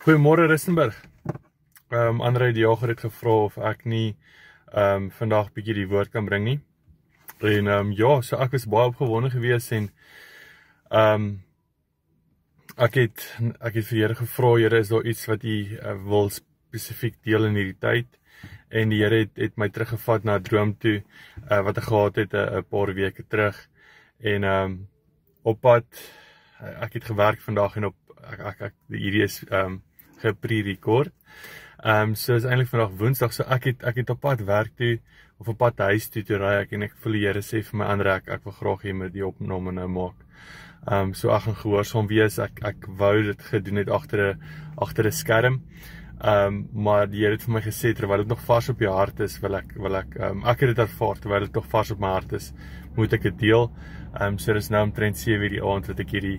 Goeiemôre Rustenburg. André die Jager het gevra of ek nie vandag bietjie die woord kan bring nie. En ja, so ek was baie opgewonde gewees en ek het vir Here gevra, Here, is daar iets wat U wil spesifiek deel in hierdie tyd? En die Here het my teruggevat na 'n droom toe wat ek gehad het 'n paar weke terug. En op pad, ek het gewerk vandag en hierdie is gepre-record. So is eintlik vandag Woensdag, so ek het op pad werk toe, of op pad huis toe ry ek, en ek voel die Here sê vir my, Andre, ek wil graag hier met die opname nou maak. So ek gaan gehoorsaam wees, ek wou dit gedoen het agter 'n skerm, maar die Here het vir my gesê, terwyl dit nog vars op jou hart is, wil ek het dit ervaar, terwyl dit nog vars op my hart is, moet ek dit deel. So dis nou omtrent 7:00 die aand wat ek hierdie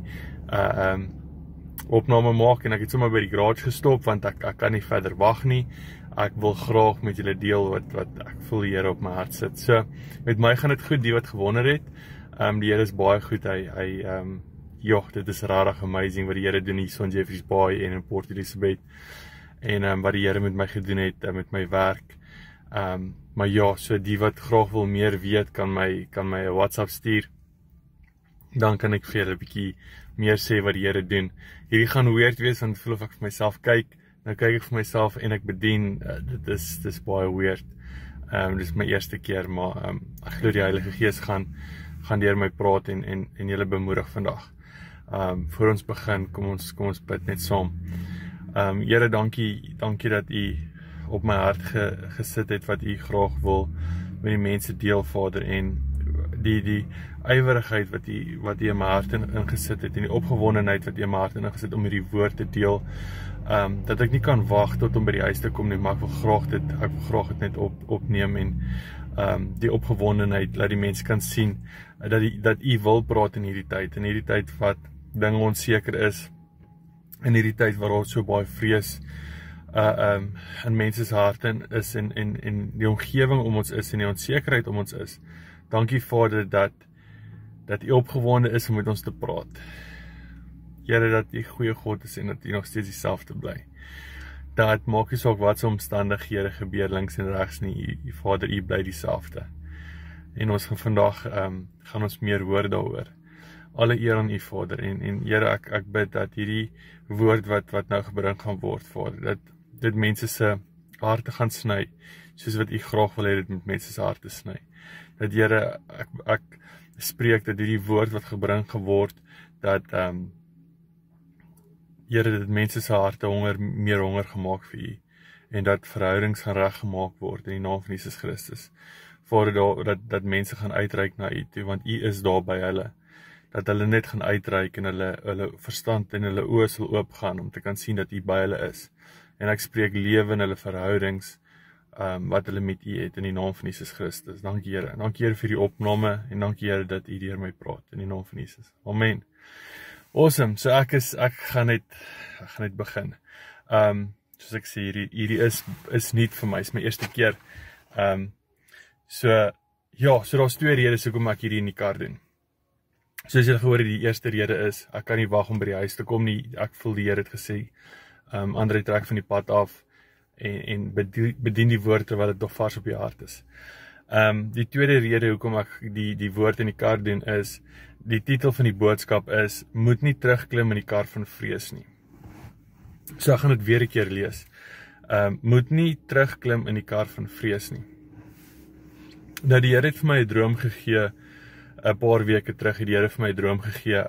opname maak, en ek het sommer by die garage gestop, want ek kan nie verder wag nie. Ek wil graag met julle deel wat ek voel die Here op my hart sit. So, met my gaan dit goed, die wat gewonder het. Die Here is baie goed, dit is rarig amazing wat die Here doen hier in Jeffreys Bay en in Port Elizabeth. En wat die Here met my gedoen het, met my werk. Maar ja, so die wat graag wil meer weet, kan my 'n WhatsApp stuur. Dan kan ek vir julle 'n bietjie meer sê wat die Here doen. Hierdie gaan weird wees, want ek voel of ek vir myself kyk. Nou kyk ek vir myself en ek bedien. Dit is baie weird. Dit is my eerste keer, maar ek glo die Heilige Gees gaan deur my praat en julle bemoedig vandag. Voor ons begin, kom ons bid net saam. Here, dankie dat U op my hart gesit het wat U graag wil met die mense deel, Vader, en die ywerigheid wat U in my hart ingesit het, en die opgewondenheid wat U in my hart ingesit het om hierdie woord te deel, dat ek nie kan wag tot om by die huis te kom nie, maar ek wil graag dit net opneem, en die opgewondenheid, laat die mense kan sien, dat U wil praat in hierdie tyd wat dinge onseker is, in hierdie tyd waar daar so baie vrees in mense se harte is, en die omgewing om ons is, en die onsekerheid om ons is. Dankie, Vader, dat U opgewonde is om met ons te praat. Here, dat U goeie God is en dat U nog steeds dieselfde bly. Dat maak nie saak wat se omstandighede gebeur links en regs nie, Vader, U bly dieselfde. En ons gaan vandag gaan ons meer hoor daaroor. Alle eer aan U, Vader, en Here, ek bid dat hierdie woord wat nou gebring gaan word, Vader, dat dit mense se harte gaan sny, soos wat U graag wil hê dit met mense se harte sny. Dat Here, ek spreek dat hierdie woord wat gebring geword, dat Here, dat mense se harte meer honger gemaak vir U, en dat verhoudings gaan reggemaak word in die naam van Jesus Christus. Vader, dat mense gaan uitreik na U toe, want U is daar by hulle. Dat hulle net gaan uitreik en hulle verstand en hulle oë sal oopgaan om te kan sien dat U by hulle is. En ek spreek lewe in hulle verhoudings, wat hulle met U het in die naam van Jesus Christus. Dankie Here. Dankie Here vir die opname, en dankie Here dat U deur my praat in die naam van Jesus. Amen. Awesome. So ek gaan net begin. Soos ek sê, hierdie is nuut vir my, is my eerste keer. So daar's twee redes hoekom ek hierdie in die kar doen. Soos julle gehoor het, die eerste rede is, ek kan nie wag om by die huis te kom nie. Ek voel die Here het gesê, Andre, trek van die pad af en bedien die woord terwyl dit nog vars op jou hart is. Die tweede rede hoekom ek die woord in die kar doen is, die titel van die boodskap is, moet nie terugklim in die kar van vrees nie. So ek gaan dit weer 'n keer lees. Moet nie terugklim in die kar van vrees nie. Nou, die Here het vir my 'n droom gegee, 'n paar weke terug het die Here vir my 'n droom gegee.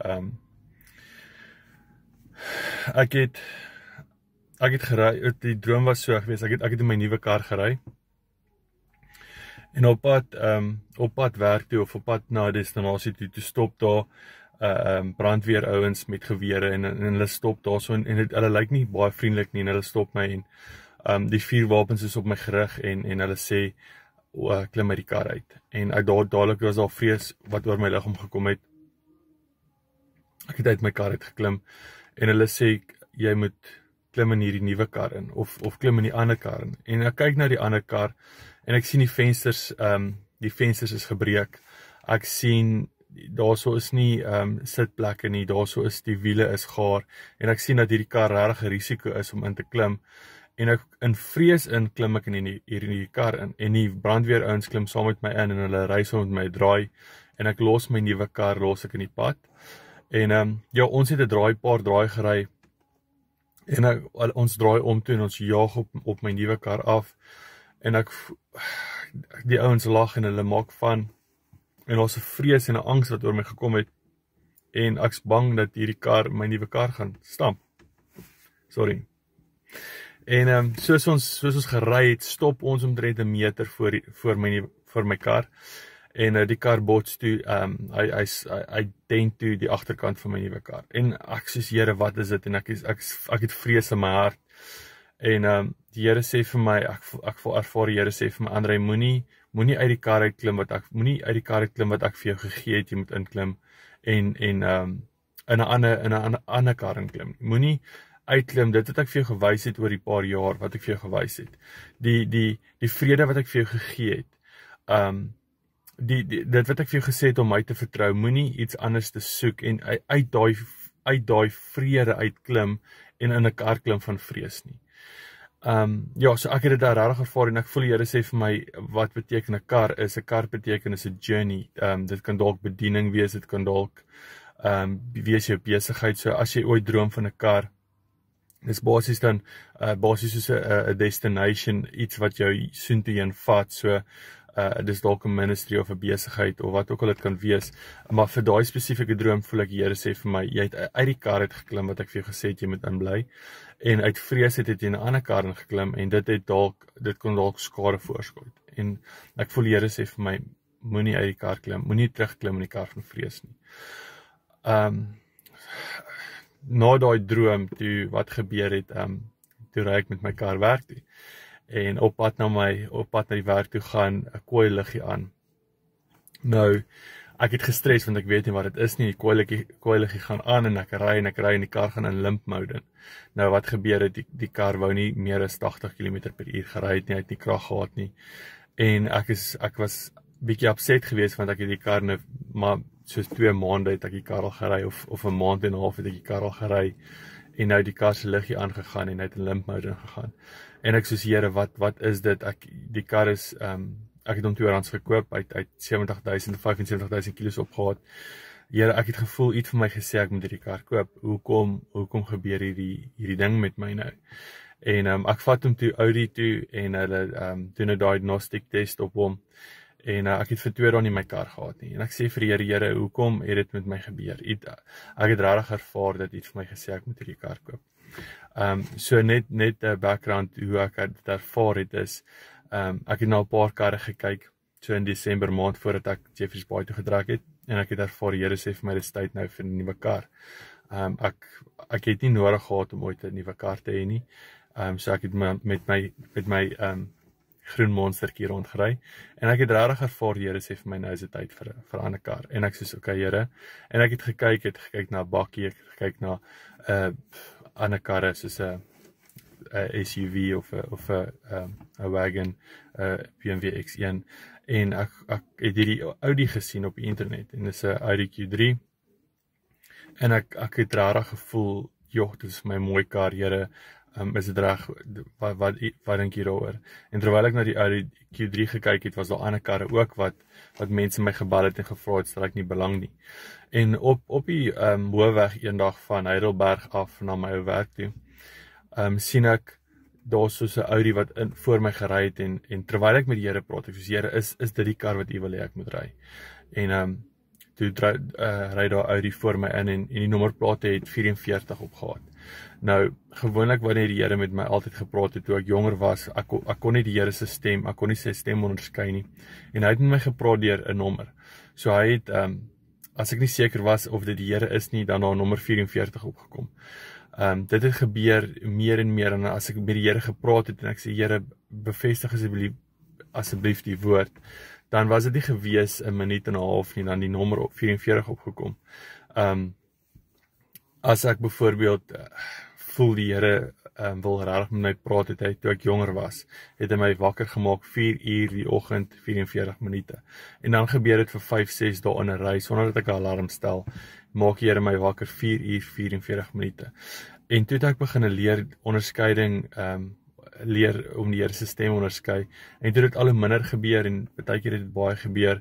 Ek het gery, die droom was so gewees, ek het in my nuwe kar gery, en op pad werk toe, of op pad na 'n destinasie toe stop daar brandweerouens met gewere, en hulle stop daar so, en hulle lyk nie baie vriendelik nie, en hulle stop my, en die vuurwapens is op my gerig, en hulle sê, klim uit die kar uit, en dadelik was daar vrees wat oor my liggaam gekom het. Ek het uit my kar uit geklim, en hulle sê, jy moet klim in hierdie nuwe kar in, of klim in die ander kar in, en ek kyk na die ander kar, en ek sien die vensters is gebreek, ek sien daarso is nie sitplekke nie, daarso is die wiele is gaar en ek sien dat hierdie kar regtig 'n risiko is om in te klim en ek in vrees klim ek in die kar in en die brandweerouens klim saam met my in en hulle ry saam met my draai en ek los my nuwe kar los ek in die pad en ja, ons het 'n paar draai gery en ons draai om toe en ons jaag op my nuwe kar af en die ouens lag en hulle maak van en daar's 'n vrees en 'n angs wat oor my gekom het en ek's bang dat hierdie kar my nuwe kar gaan stamp. Sorry. En soos ons gery het, stop ons omtrent 'n meter voor my kar en die kar bots toe, hy dent toe die agterkant van my nuwe kar. En ek sê, Here, wat is dit? En ek het vrees in my hart. En die Here sê vir my, ek ervaar die Here sê vir my, André, moenie uit die kar uitklim wat ek vir jou gegee het, jy moet inklim en in 'n ander kar inklim. Moenie uitklim, dit wat ek vir jou gewys het oor die paar jaar wat ek vir jou gewys het. Die vrede wat ek vir jou gegee het. Dit wat ek vir jou gesê het om my te vertrou, moenie iets anders te soek en uit daai vrede uitklim en in 'n kar klim van vrees nie. Ja, so ek het dit daar regtig ervaar en ek voel die Here sê vir my, wat beteken 'n kar is? 'n Kar beteken is 'n journey. Dit kan dalk bediening wees, dit kan dalk wees jou besigheid. So as jy ooit droom van 'n kar, dis basies dan soos 'n destination, iets wat jou soontoe heen vat. So dis dalk 'n ministry of 'n besigheid of wat ook al dit kan wees. Maar vir daai spesifieke droom voel ek die Here sê vir my, jy het uit die kar uit geklim wat ek vir jou gesê het jy moet inbly. En uit vrees het jy in 'n ander kar ingeklim en dit kon dalk skade veroorsaak. En ek voel die Here sê vir my, moenie uit die kar klim, moenie terugklim in die kar van vrees nie. Na daai droom, wat gebeur het, toe ry ek met my kar werk toe. En op pad na die werk toe gaan 'n kooi liggie aan. Nou, ek het gestres want ek weet nie wat dit is nie. Die kooi liggie gaan aan en ek ry en die kar gaan in limp mode. Nou wat gebeur het, die kar wou nie meer as 80 km/h gery het nie, hy het nie krag gehad nie. En ek was bietjie upset geweest want ek het die kar nou maar soos 2 maande het ek die kar al gery of 'n maand en 'n half het ek die kar al gery. En nou die kar se liggie aangegaan en hy het in limp mode gegaan. En ek soos, Here, wat is dit? Die kar is ek het hom R2 gekoop, uit 70,000 75,000 kilos opgehad. Here, ek het gevoel iets vir my gesê ek moet hierdie kar koop. Hoekom gebeur hierdie ding met my nou? En ek vat hom toe Audi toe en hulle doen 'n diagnostic test op hom. En ek het vir 2 dae nie my kar gehad nie. En ek sê vir die Here, hoekom het dit met my gebeur? Ek het regtig ervaar dat iets vir my gesê ek moet hierdie kar koop. So net 'n background hoe ek dit ervaar het is, ek het na 'n paar karre gekyk, so in Desember maand voordat ek Jeffreys Bay toe getrek het, en ek het ervaar die Here sê vir my, dis tyd nou vir 'n nuwe kar. Ek het nie nodig gehad om ooit 'n nuwe kar te hê nie. So ek het met my groen monstertjie rondgery, en ek het regtig ervaar die Here sê vir my, nou is dit tyd vir 'n ander kar. En ek sê, okay Here, en ek het gekyk na 'n bakkie, ek het gekyk na ander karre soos 'n SUV of 'n wagon, BMW X1, en ek het hierdie Audi gesien op die internet en dis 'n Audi Q3 en ek het regtig gevoel, joh, dit is my mooi kar, Here, is dit reg, wat dink jy daaroor? En terwyl ek na die Audi Q3 gekyk het, was daar ander karre ook wat mense my gebel het en gevra het, stel ek nie belang nie. En op die hoofweg eendag van Heidelberg af na my ou werk toe, sien ek daar soos 'n Audi wat voor my gery het en terwyl ek met die Here praat, ek sê, Here, is dit die kar wat U wil hê ek moet ry? En toe ry daar Audi voor my in en die nommerplate het 44 opgehad. Nou, gewoonlik wanneer die Here met my altyd gepraat het, toe ek jonger was, ek kon nie die Here se stem, ek kon nie sy stem onderskei nie. En hy het met my gepraat deur 'n nommer. So hy het, as ek nie seker was of dit die Here is nie, dan daar nommer 44 opgekom. Dit het gebeur meer en meer, en as ek met die Here gepraat het, en ek sê, Here, bevestig asseblief die woord, dan was dit nie gewees 'n minuut en 'n half nie, dan die nommer op 44 opgekom. As ek byvoorbeeld voel die Here wil regtig met my praat het hy toe ek jonger was, het hy my wakker gemaak 4 uur die oggend, 44 minute. En dan gebeur dit vir 5-6 dae in 'n ry sonder dat ek 'n alarm stel, maak die Here my wakker 4 uur 44 minute. En toe het ek begin leer onderskeiding, leer om die Here se stem onderskei. En toe het dit al hoe minder gebeur en baie keer het dit baie gebeur.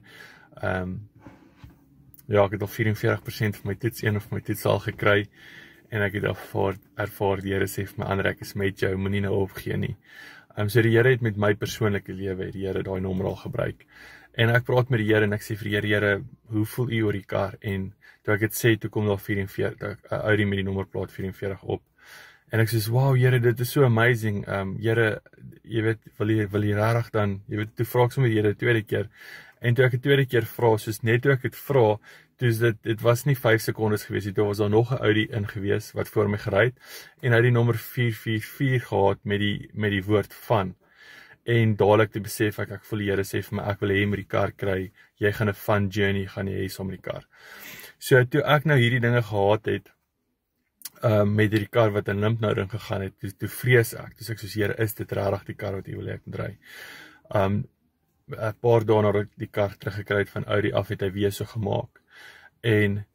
Ja, ek het al 44% van my toets 1 of my toets al gekry. En ek het ervaar die Here sê vir my, Andre, ek is met jou, moenie nou opgee nie. So die Here het met my persoonlike lewe, die Here daai nommer al gebruik. En ek praat met die Here en ek sê vir die Here, hoe voel u oor die kar? En toe ek het sê, toe kom daar 44, Audi met die nommerplaat 44 op. En ek sê, wow, Here, dit is so amazing. Here, jy weet, wil jy regtig dan, jy weet, toe vra ek sommer die Here tweede keer. En toe ek die tweede keer vra, soos net toe ek het vra, dus dit was nie 5 sekondes gewees, toe was daar nog 'n Audi in gewees wat voor my gery het en hy het die nommer 444 gehad met die woord van. En dadelik te besef ek voel die Here sê vir my, ek wil hê met die kar kry, jy gaan 'n fun journey gaan jy hê saam met die kar. So toe ek nou hierdie dinge gehad het met die kar wat in limpnouding gegaan het, toe vrees ek. Toe sê ek soos, Here, is dit regtig die kar wat jy wil hê ek moet ry? 'n paar dae nadat ek die kar teruggekry het van Audi af, het hy weer so gemaak. En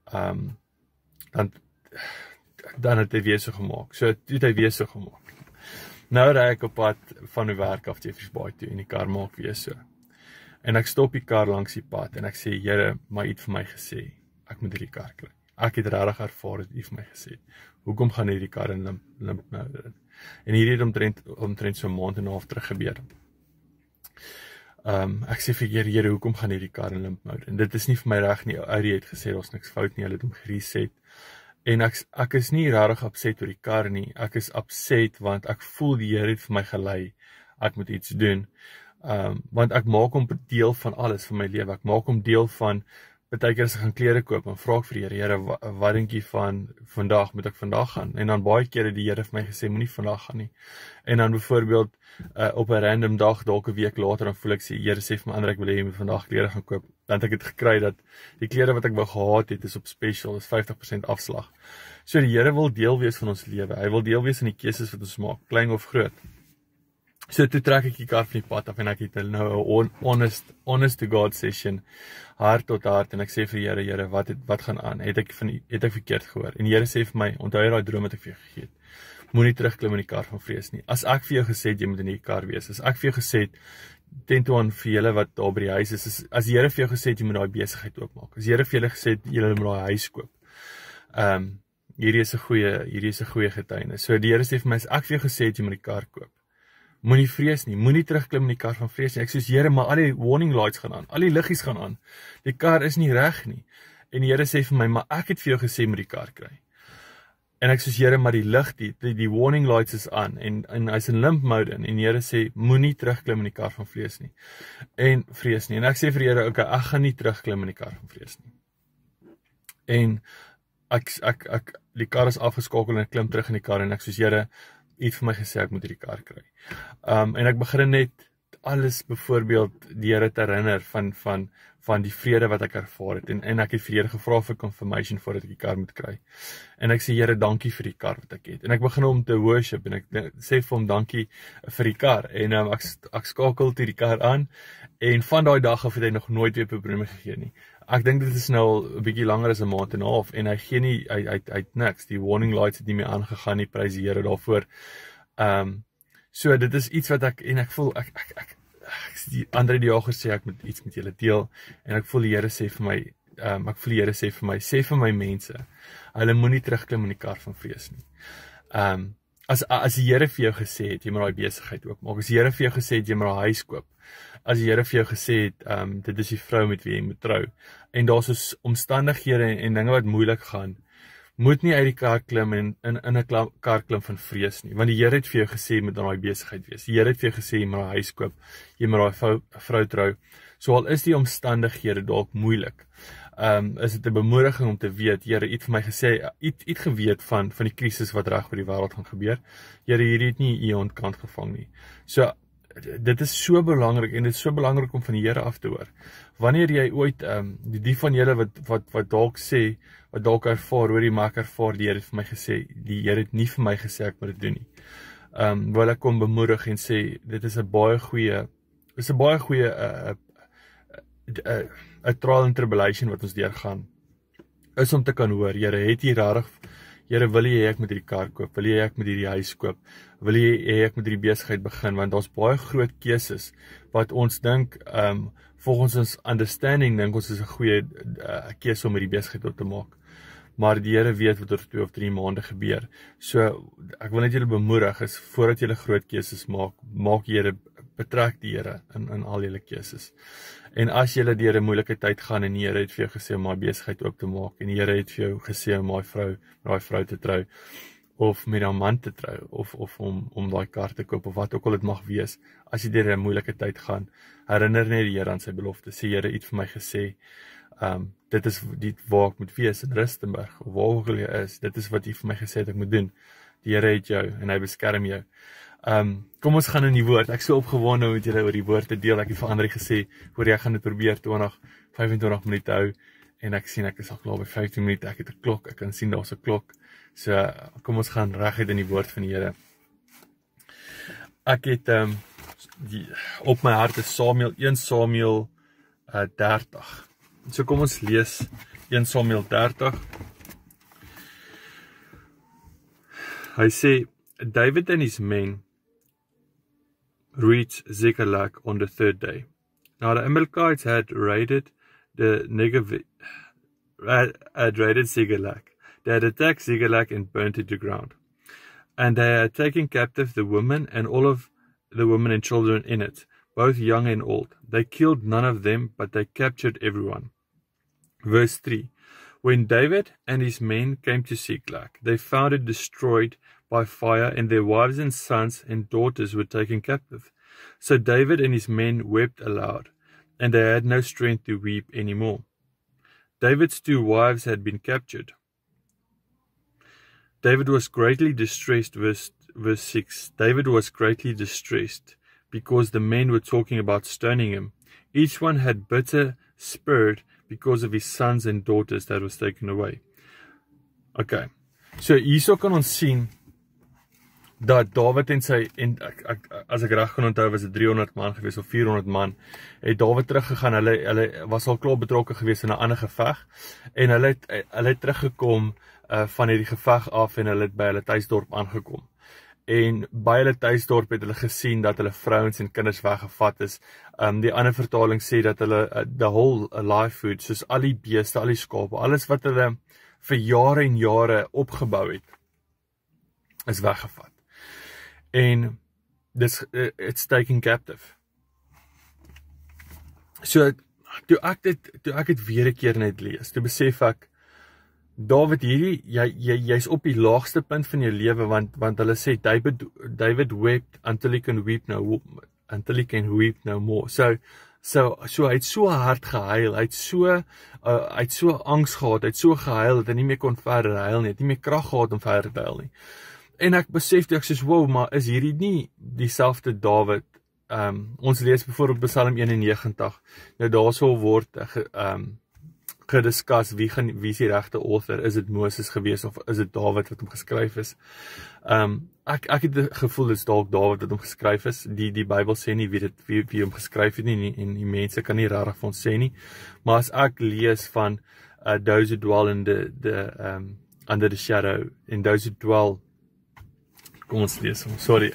dan het hy weer so gemaak. So het hy weer so gemaak. Nou ry ek op pad van die werk af Jeffreys Bay toe en die kar maak weer so. En ek stop die kar langs die pad en ek sê, Here, maar u het vir my gesê, ek moet hierdie kar kry. Ek het regtig ervaar dat u vir my gesê het. Hoekom gaan hierdie kar in limpnouding? En hierdie het omtrent so 'n maand en 'n half terug gebeur. Ek sê vir Here, hoekom gaan hierdie kar in limpnouding? En dit is nie vir my reg nie. Audi het gesê, daar's niks fout nie, hulle het hom gereset. En ek is nie regtig upset oor die kar nie. Ek is upset want ek voel die Here het vir my gelei. Ek moet iets doen. Want ek maak hom deel van alles van my lewe. Ek maak hom deel van, partykeer as ek gaan klere koop, en vra ek vir die Here, wat dink jy van vandag, moet ek vandag gaan? En dan baie kere die Here vir my gesê, moenie vandag gaan nie. En dan byvoorbeeld, op 'n random dag, dalk 'n week later, dan voel ek sê, Here sê vir my, Andre, ek wil hê jy moet vandag klere gaan koop. Dan het ek het gekry dat die klere wat ek wou gehad het, is op special, is 50% afslag. So die Here wil deel wees van ons lewe. Hy wil deel wees in die keuses wat ons maak, klein of groot. So toe trek ek die kar van die pad af en ek het nou 'n honest to God session, hart tot hart, en ek sê vir die Here, wat gaan aan? Het ek verkeerd gehoor? En die Here sê vir my, onthou jy daai droom wat ek vir jou gegee het? Moenie terugklim in die kar van vrees nie. As ek vir jou gesê het, jy moet in die kar wees, as ek vir jou gesê het, ten toe aan vir julle wat daar by die huis is, as die Here vir jou gesê het, jy moet daai besigheid oopmaak, as die Here vir julle gesê het, julle moet daai huis koop, hierdie is 'n goeie getuienis. So die Here sê vir my, as ek vir jou gesê het, jy moet die kar koop, moenie vrees nie, moenie terugklim in die kar van vrees nie. Ek sê, Here, maar al die warning lights gaan aan, al die liggies gaan aan, die kar is nie reg nie. En die Here sê vir my, maar ek het vir jou gesê moet die kar kry. En ek sê, Here, maar die lig, die warning lights is aan, en hy's in limp mode, en die Here sê, moenie terugklim in die kar van vrees nie. En ek sê vir die Here, okay, ek gaan nie terugklim in die kar van vrees nie. En die kar is afgeskakel en ek klim terug in die kar, en ek sê, Here, u het vir my gesê ek moet hierdie kar kry. En ek begin net alles byvoorbeeld die Here te herinner van die vrede wat ek ervaar het, en ek het vir die Here gevra vir confirmation voordat ek die kar moet kry. En ek sê, Here, dankie vir die kar wat ek het. En ek begin om te worship, en ek sê vir hom dankie vir die kar. En ek skakel toe die kar aan, en van daai dag af het hy nog nooit weer probleme gegee nie. Ek dink dit is nou al 'n bietjie langer as 'n maand en 'n half, en hy gee nie, hy het niks, die warning lights het nie meer aangegaan nie, prys die Here daarvoor. So dit is iets wat ek voel, die Andre die Jager sê, ek moet iets met julle deel, en ek voel die Here sê vir my, sê vir my mense, hulle moenie terugklim in die kar van vrees nie. As die Here vir jou gesê het, jy moet daai besigheid oopmaak, as die Here vir jou gesê het, jy moet daai huis koop, as die Here vir jou gesê het, dit is die vrou met wie jy moet trou, en daar is omstandighede en dinge wat moeilik gaan, moet nie uit die kar klim en in 'n kar klim van vrees nie, want die Here het vir jou gesê, jy moet daai besigheid wees, die Here het vir jou gesê, jy moet daai huis koop, jy moet daai vrou trou, so al is die omstandighede dalk moeilik, is dit 'n bemoediging om te weet, Here, u het vir my gesê, u het geweet van die krisis wat reg oor die wêreld gaan gebeur, Here, hierdie het nie u ontkant gevang nie, so dit is so belangrik, en dit is so belangrik om van die Here af te hoor. Wanneer jy ooit, die van julle wat dalk sê, wat dalk ervaar, hoor jy, maar ek ervaar, die Here het vir my gesê, die Here het nie vir my gesê ek moet dit doen nie. Wil ek kom bemoedig en sê, dit is 'n baie goeie, trial and tribulation wat ons deurgaan, is om te kan hoor, Here, het jy rarig, Here, wil jy ek moet hierdie kar koop, wil jy ek moet hierdie huis koop, wil jy ek moet hierdie besigheid begin, want daar's baie groot keuses, wat ons dink, volgens ons understanding, dink ons is 'n goeie keuse om hierdie besigheid op te maak, maar die Here weet wat oor 2 of 3 maande gebeur, so, ek wil net julle bemoedig, is, voordat julle groot keuses maak Here, betrek die Here in al julle keuses. En as julle deur 'n moeilike tyd gaan en die Here het vir jou gesê om my besigheid oop te maak en die Here het vir jou gesê om met daai vrou te trou of met 'n man te trou of om daai kar te koop of wat ook al dit mag wees, as jy deur 'n moeilike tyd gaan, herinner net die Here aan sy belofte. Sê Here, het vir my gesê, dit is waar ek moet wees in Rustenburg of waar ook al jy is, dit is wat jy vir my gesê het ek moet doen. Die Here het jou en hy beskerm jou. Kom ons gaan in die woord. Ek is so opgewonde met julle oor die woord te deel. Ek het vir Andri gesê, hoor jy gaan dit probeer 25 minute hou en ek sien ek is al klaar by 15 minute. Ek het 'n klok. Ek kan sien daar's 'n klok. So kom ons gaan reguit in die woord van die Here. Ek het op my hart is 1 Samuel 30. So kom ons lees 1 Samuel 30. Hy sê, David and his men reached Ziklag on the 3rd day. Now the Amalekites had raided the Negev, had raided Ziklag. They had attacked Ziklag and burnt it to ground. And they had taken captive the women and all of the women and children in it, both young and old. They killed none of them, but they captured everyone. Verse 3. When David and his men came to Ziklag, they found it destroyed by fire, and their wives and sons and daughters were taken captive. So David and his men wept aloud, and they had no strength to weep any more. David's 2 wives had been captured. David was greatly distressed, verse 6. David was greatly distressed, because the men were talking about stoning him. Each one had bitter spirit because of his sons and daughters that was taken away. Okay, so hierso kan ons sien dat Dawid en sy, as ek reg kan onthou, was dit 300 man gewees of 400 man, het Dawid teruggegaan, hulle was al klaar betrokke gewees in 'n ander geveg, en hulle het teruggekom van hierdie geveg af, en hulle het by hulle tuisdorp aangekom. En by hulle tuisdorp het hulle gesien dat hulle vrouens en kinders weggevat is. Die ander vertaling sê dat hulle, the whole live food, soos al die beeste, al die skape, alles wat hulle vir jare en jare opgebou het, is weggevat. En it's taken captive. So, toe ek dit weer 'n keer net lees, toe besef ek, David, jy's op die laagste punt van jou lewe, want hulle sê, David wept until he can weep no more. So hy het so hard gehuil, hy het so angs gehad, hy het so gehuil, dat hy nie meer kon verder huil nie, het nie meer krag gehad om verder te huil nie. En ek besef toe, ek sê, wow, maar is hierdie nie dieselfde Dawid? Ons lees byvoorbeeld Psalm 91, nou daarso word gediscuss, wie is die regte author, is dit Moses gewees, of is dit Dawid wat hom geskryf is? Ek het die gevoel, dit is dalk Dawid wat hom geskryf is, die Bybel sê nie wie hom geskryf het nie, en die mense kan nie rarig van ons sê nie, maar as ek lees van those who dwell in under the shadow, and those who dwell, kom ons lees hom, sorry,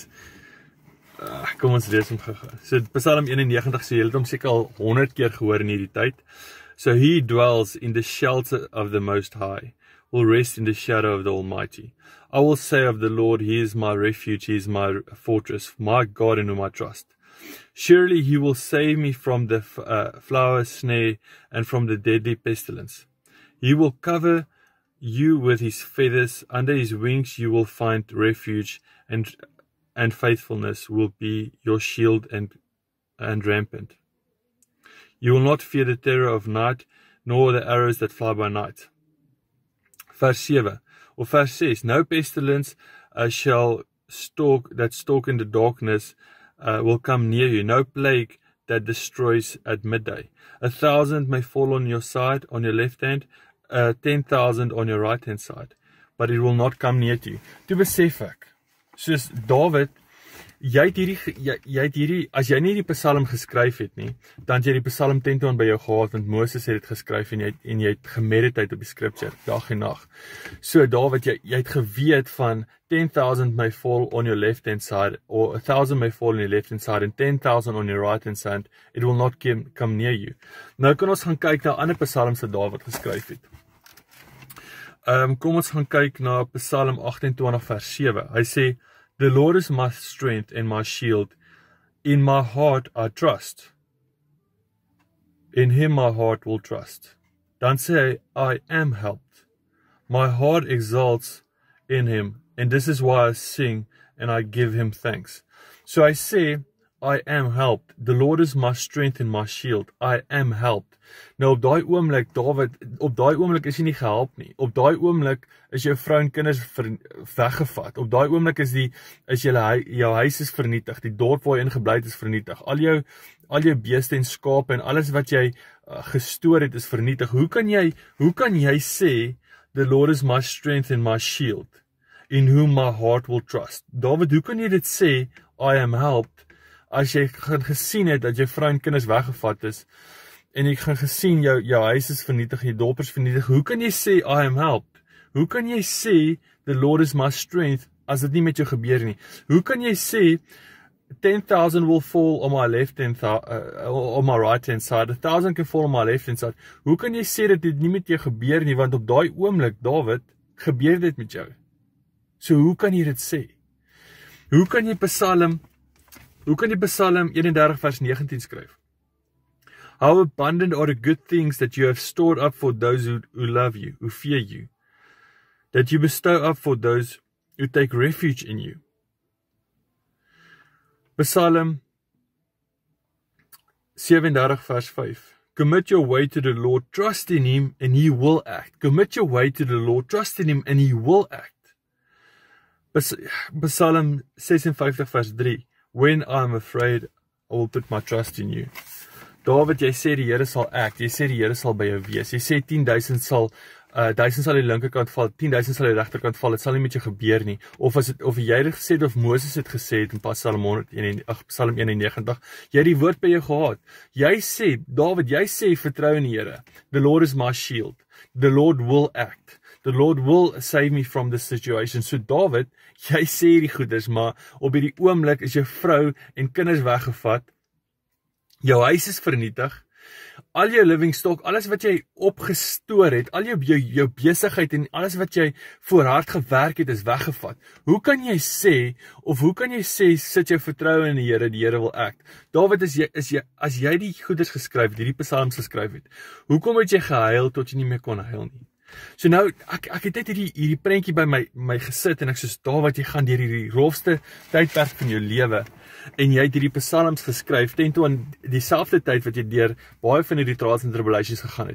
kom ons lees hom gou. So Psalm 91, so jy het hom seker al 100 keer gehoor in hierdie tyd. So he dwells in the shelter of the Most High, will rest in the shadow of the Almighty. I will say of the Lord, He is my refuge, He is my fortress, my God in whom I trust. Surely He will save me from the flower snare and from the deadly pestilence. He will cover you with His feathers, under His wings you will find refuge, and faithfulness will be your shield and rampant. You will not fear the terror of night, nor the arrows that fly by night. Vers 7, of vers 6, no pestilence shall stalk in the darkness will come near you, no plague that destroys at midday. 1,000 may fall on your side, on your left hand, 10,000 on your right hand side, but it will not come near to you. Toe besef ek, soos Dawid, jy het hierdie, as jy nie die Psalm geskryf het nie, dan het jy die Psalm 10 by jou gehad, want Moses het dit geskryf, en jy het gemeditate op die scripture, dag en nag. So Dawid, jy het geweet van 10,000 may fall on your left hand side, or 1,000 may fall on your left hand side, and 10,000 on your right hand side, it will not come near you. Nou kan ons gaan kyk na ander psalms wat Dawid geskryf het. Kom ons gaan kyk na Psalm 28 vers 7. Hy sê, the Lord is my strength and my shield. In my heart I trust. In him my heart will trust. Dan sê hy, I am helped. My heart exalts in him, and this is why I sing and I give him thanks. So I say, I am helped. The Lord is my strength and my shield. I am helped. Nou op daai oomblik, Dawid, op daai oomblik is jy nie gehelp nie. Op daai oomblik is jou vrou en kinders weggevat. Op daai oomblik is jou huis is vernietig, die dorp waar jy ingebly het is vernietig. Al jou beeste en skape en alles wat jy gestoor het is vernietig. Hoe kan jy sê, the Lord is my strength and my shield, in whom my heart will trust? Dawid, hoe kan jy dit sê, I am helped, as jy gaan gesien het dat jou vrou en kinders weggevat is, en jy gaan gesien jou huis is vernietig, jou dorp is vernietig, hoe kan jy sê, I am helped? Hoe kan jy sê, the Lord is my strength, as dit nie met jou gebeur nie? Hoe kan jy sê, 10,000 will fall on my left hand on my right hand side, 1,000 can fall on my left hand side? Hoe kan jy sê dat dit nie met jou gebeur nie, want op daai oomblik, Dawid, gebeur dit met jou? So hoe kan jy dit sê? Hoe kan jy Psalm 31 vers 19 skryf? How abundant are the good things that you have stored up for those who love you, who fear you, that you bestow up for those who take refuge in you. Psalm 37 vers 5. Commit your way to the Lord, trust in him and he will act. Commit your way to the Lord, trust in him and he will act. Psalm 56 vers 3. When I am afraid, I will put my trust in you. Dawid, jy sê die Here sal act, jy sê die Here sal by jou wees, jy sê 10,000 sal 1,000 sal die linkerkant val, 10,000 sal die regterkant val, dit sal nie met jou gebeur nie, of jy het gesê het, of Moses het gesê het in Psalm 91, jy het die woord by jou gehad, jy sê, Dawid, jy sê, vertrou in die Here, the Lord is my shield, the Lord will act, the Lord will save me from this situation. So Dawid, jy sê die goeders, maar op hierdie oomblik is jou vrou en kinders weggevat, jou huis is vernietig, al jou living stock, alles wat jy opgestoor het, al jou besigheid en alles wat jy voor hard gewerk het is weggevat. Hoe kan jy sê, sit jou vertroue in die Here wil act? Dawid, as jy die goeders geskryf het, hierdie psalms geskryf het, hoekom het jy gehuil tot jy nie meer kon huil nie? So nou, ek het net hierdie prentjie by my gesit, en ek soos, Dawid, jy gaan deur hierdie rofste tydperk van jou lewe, en jy het hierdie psalms geskryf, ten toe aan dieselfde tyd wat jy deur baie van hierdie trials and tribulations gegaan het.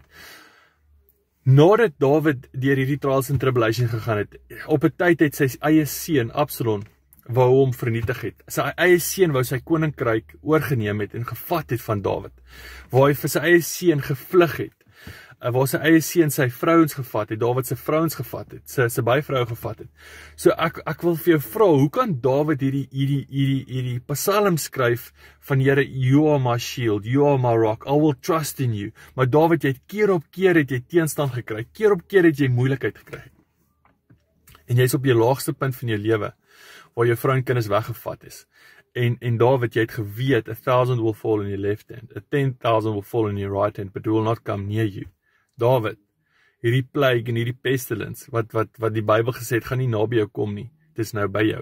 Nadat Dawid deur hierdie trials and tribulations gegaan het, op 'n tyd het sy eie seun, Absalom, wou hom vernietig het. Sy eie seun wou sy koninkryk oorgeneem het en gevat het van Dawid, waar hy vir sy eie seun gevlug het, waar sy eie seun sy vrouens gevat het, Dawid sy vrouens gevat het, sy byvrou gevat het. So ek wil vir jou vra, hoe kan Dawid hierdie psalm skryf van Here, you are my shield, you are my rock, I will trust in you. Maar Dawid, jy het keer op keer het jy teenstand gekry, keer op keer het jy moeilikheid gekry. En jy is op jou laagste punt van jou lewe, waar jou vrou en kinders weggevat is. En Dawid, jy het geweet, 1,000 will fall in your left hand, 10,000 will fall in your right hand, but it will not come near you. Dawid, hierdie plague en hierdie pestilence, wat die Bybel gesê het, gaan nie naby jou kom nie, dit is nou by jou.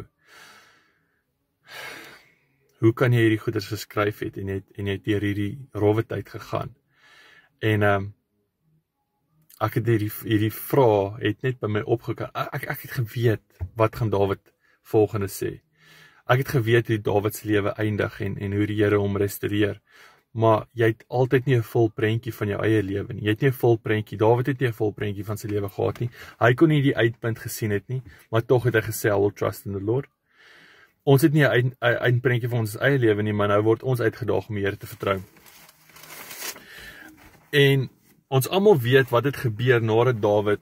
Hoe kan jy hierdie goeders geskryf het, en jy het deur hierdie rowwe tyd gegaan? En ek het hierdie vraag, het net by my opgekom, ek het geweet, wat gaan Dawid volgende sê. Ek het geweet hoe Dawid se lewe eindig, en hoe die Here hom restoreer. Maar jy het altyd nie 'n vol prentjie van jou eie lewe nie. Jy het nie 'n vol prentjie. Dawid het nie 'n vol prentjie van sy lewe gehad nie. Hy kon nie die uitpunt gesien het nie, maar tog het hy gesê, I will trust in the Lord. Ons het nie 'n eindprentjie van ons eie lewe nie, maar nou word ons uitgedaag om die Here te vertrou. En Ons almal weet wat het gebeur nadat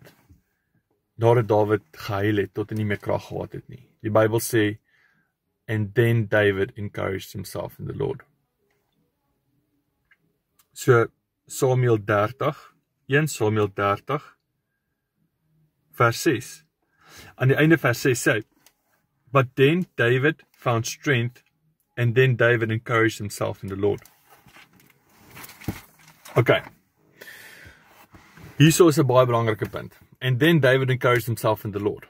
Dawid gehuil het tot hy nie meer krag gehad het nie. Die Bybel sê, and then David encouraged himself in the Lord. So, Samuel 30, 1 Samuel 30, vers 6. Aan die einde vers 6 sê, but then David found strength, and then David encouraged himself in the Lord. Okay. Hierso is 'n baie belangrike punt. And then David encouraged himself in the Lord.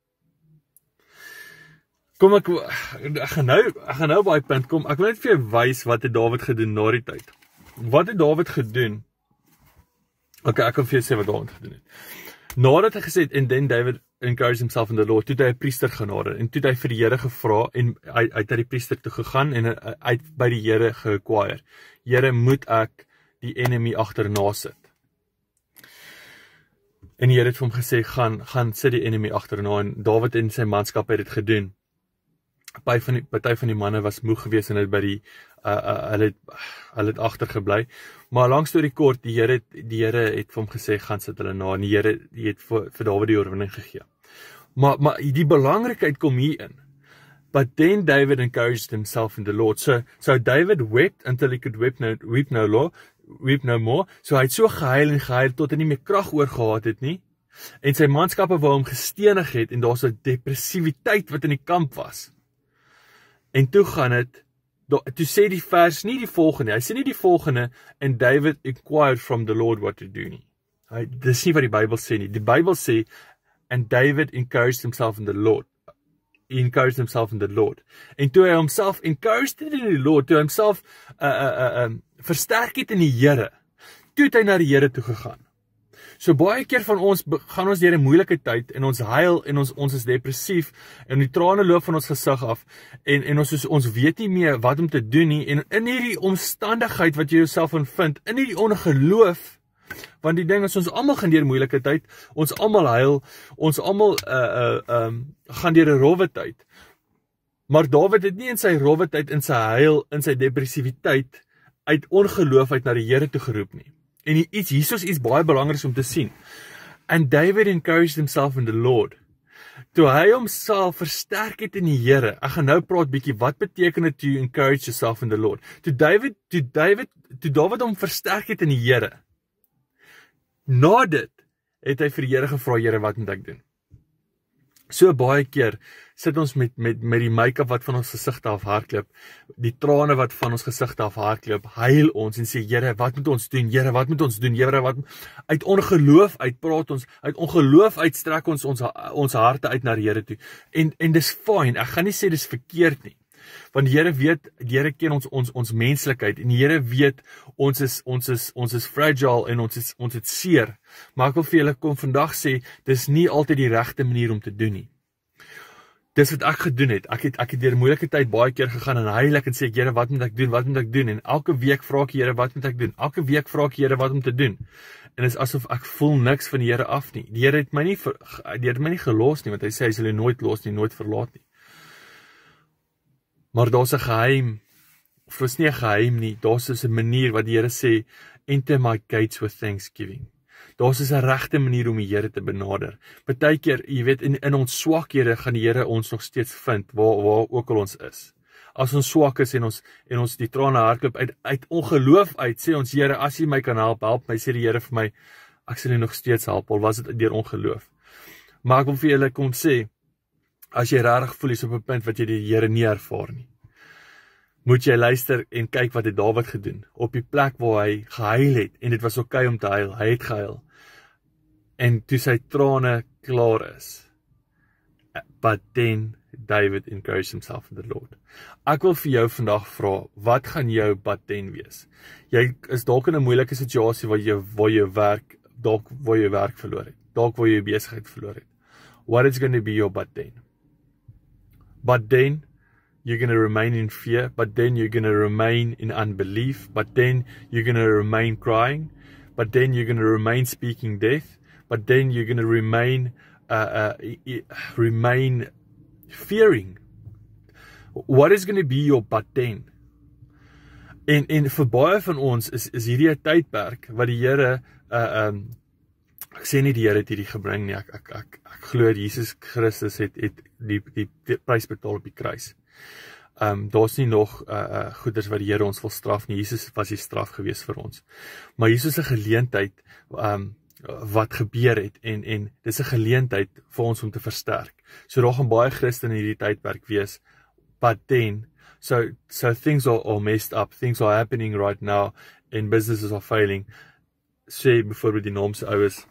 Kom ek gaan nou by die punt kom. Ek wil net vir jou wys wat het David gedoen na die tyd. Wat het David gedoen? Okay, ek kan vir jou sê wat David gedoen het. Nadat hy gesê het, and then David encouraged himself in the Lord, toe het hy 'n priester genader en toe het hy vir die Here gevra en hy het na die priester toe gegaan en hy het by die Here geïnquire. Here, moet ek die enemy agterna sit? En die Here het vir hom gesê, gaan sit die enemy agterna, en Dawid en sy manskap het dit gedoen. Party van die manne was moeg geweest en hulle het agtergebly. Maar langs storie kort, die Here het vir hom gesê, gaan sit hulle na, en die Here het vir Dawid die oorwinning gegee. Maar die belangrikheid kom hier in. But then David encouraged himself in the Lord. So David wept until he could weep no more. So hy het so gehuil tot hy nie meer krag oor gehad het nie. En sy manskappe wou hom gestenig het en daar's 'n depressiwiteit wat in die kamp was. En toe sê die vers nie die volgende. Hy sê nie die volgende, and David inquired from the Lord what to do nie. Dis nie wat die Bybel sê nie. Die Bybel sê, and David encouraged himself in the Lord. He encouraged himself in the Lord. En toe hy homself encouraged in die Lord, toe hy homself versterk het in die Here, toe het hy na die Here toe gegaan. So baie keer van ons gaan ons deur 'n moeilike tyd en ons huil en ons is depressief en die trane loop van ons gesig af en ons weet nie meer wat om te doen nie, en in hierdie omstandigheid wat jy jouself in vind, in hierdie ongeloof, want die ding is, ons almal gaan deur moeilike tyd, ons almal huil, ons almal gaan deur 'n rowwe tyd. Maar Dawid het nie in sy rowwe tyd, in sy huil, in sy depressiwiteit uit ongeloof uit na die Here toe geroep nie. En hierso is iets baie belangriks om te sien. And David encouraged himself in the Lord. Toe hy homself versterk het in die Here. Ek gaan nou praat bietjie, wat beteken dit to encourage yourself in the Lord? Toe Dawid hom versterk het in die Here. Na dit het hy vir die Here gevra, Here, wat moet ek doen? So baie keer sit ons met die make-up wat van ons gesigte af hardloop, die trane wat van ons gesigte af hardloop, huil ons en sê, Here, wat moet ons doen? Here, wat moet ons doen? Here, uit ongeloof uit praat ons, uit ongeloof uit strek ons harte uit na die Here toe. En dis fyn, ek gaan nie sê dis verkeerd nie. Want die Here weet, die Here ken ons menslikheid, en die Here weet, ons is fragile en ons het seer. Maar ek wil vir julle kom vandag sê, dis nie altyd die regte manier om te doen nie. Dis wat ek gedoen het. Ek het deur 'n moeilike tyd baie keer gegaan en huil ek en sê, Here, wat moet ek doen? Wat moet ek doen? En elke week vra ek, Here, wat moet ek doen? Elke week vra ek, Here, wat om te doen? En dit is asof ek voel niks van die Here af nie. Die Here het my nie gelos nie, want hy sê hy sal jou nooit los nie, nooit verlaat nie. Maar daar's 'n geheim, of is nie 'n geheim nie, daar's 'n manier wat die Here sê, enter my gates with thanksgiving. Daar's 'n regte manier om die Here te benader. Partykeer, jy weet, in ons swakhede gaan die Here ons nog steeds vind, waar ook al ons is. As ons swak is en ons die trane hardloop uit ongeloof uit, sê ons, Here, as jy my kan help my, sê die Here vir my, ek sal jou nog steeds help, al was dit deur ongeloof. Maar ek wil vir julle kom sê, as jy regtig voel is op 'n punt wat jy die Here nie ervaar nie, moet jy luister en kyk wat het Dawid gedoen, op die plek waar hy gehuil het, en dit was oké om te huil, hy het gehuil, en toe sy trane klaar is, but then David encouraged himself in the Lord. Ek wil vir jou vandag vra, wat gaan jou but then wees? Jy is dalk in 'n moeilike situasie waar jy werk verloor het, dalk waar jy besigheid verloor het. What is going to be your but then? But then you're going to remain in fear, but then you're going to remain in unbelief, but then you're going to remain crying, but then you're going to remain speaking death, but then you're going to remain fearing. What is going to be your but then? En vir baie van ons is hierdie 'n tydperk wat die Here ek sê nie die Here het hierdie gebring nie. Ek glo Jesus Christus het die prys betaal op die kruis. Daar's nie nog goeders wat die Here ons wil straf nie. Jesus was die straf gewees vir ons. Maar Jesus is 'n geleentheid wat gebeur het en dis 'n geleentheid vir ons om te versterk. So daar gaan baie Christene in hierdie tydperk wees, but then so things are all messed up, things are happening right now and businesses are failing. Sê byvoorbeeld die naam se oues